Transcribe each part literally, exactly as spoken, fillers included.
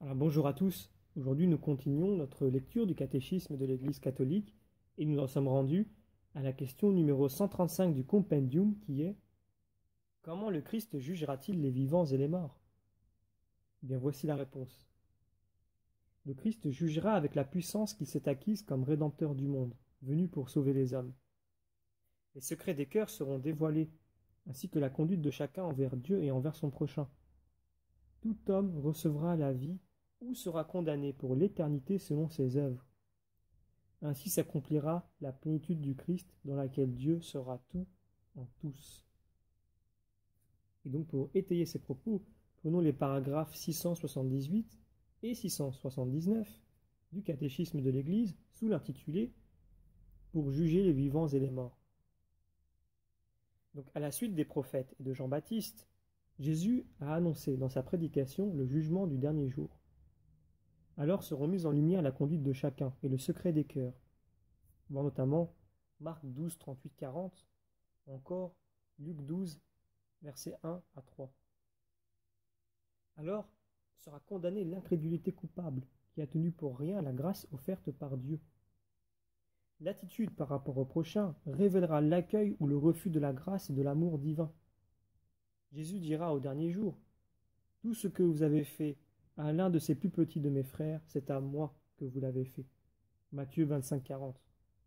Alors bonjour à tous. Aujourd'hui, nous continuons notre lecture du catéchisme de l'Église catholique et nous en sommes rendus à la question numéro cent trente-cinq du compendium qui est: comment le Christ jugera-t-il les vivants et les morts? Eh bien, voici la réponse. Le Christ jugera avec la puissance qu'il s'est acquise comme rédempteur du monde, venu pour sauver les hommes. Les secrets des cœurs seront dévoilés, ainsi que la conduite de chacun envers Dieu et envers son prochain. Tout homme recevra la vie ou sera condamné pour l'éternité selon ses œuvres. Ainsi s'accomplira la plénitude du Christ dans laquelle Dieu sera tout en tous. Et donc pour étayer ces propos, prenons les paragraphes six cent soixante-dix-huit et six cent soixante-dix-neuf du catéchisme de l'Église sous l'intitulé « Pour juger les vivants et les morts ». Donc à la suite des prophètes et de Jean-Baptiste, Jésus a annoncé dans sa prédication le jugement du dernier jour. Alors seront mises en lumière la conduite de chacun et le secret des cœurs. Voir notamment Marc douze, trente-huit, quarante, ou encore Luc douze, versets un à trois. Alors sera condamnée l'incrédulité coupable qui a tenu pour rien la grâce offerte par Dieu. L'attitude par rapport au prochain révélera l'accueil ou le refus de la grâce et de l'amour divin. Jésus dira au dernier jour: « Tout ce que vous avez fait à l'un de ces plus petits de mes frères, c'est à moi que vous l'avez fait. » Matthieu vingt-cinq, quarante.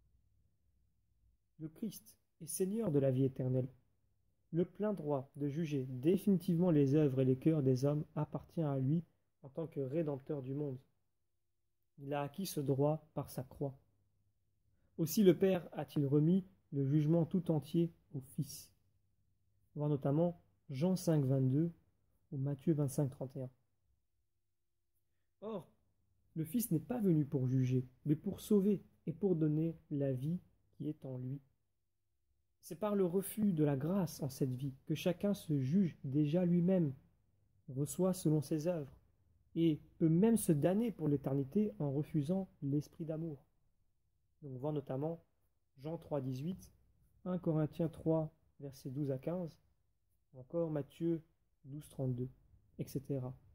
Le Christ est Seigneur de la vie éternelle. Le plein droit de juger définitivement les œuvres et les cœurs des hommes appartient à lui en tant que Rédempteur du monde. Il a acquis ce droit par sa croix. Aussi le Père a-t-il remis le jugement tout entier au Fils. Voir notamment Jean cinq, vingt-deux ou Matthieu vingt-cinq, trente et un. Or, le Fils n'est pas venu pour juger, mais pour sauver et pour donner la vie qui est en lui. C'est par le refus de la grâce en cette vie que chacun se juge déjà lui-même, reçoit selon ses œuvres, et peut même se damner pour l'éternité en refusant l'esprit d'amour. Donc voir notamment Jean trois, dix-huit, un Corinthiens trois, versets douze à quinze, encore Matthieu douze, trente-deux, et cetera.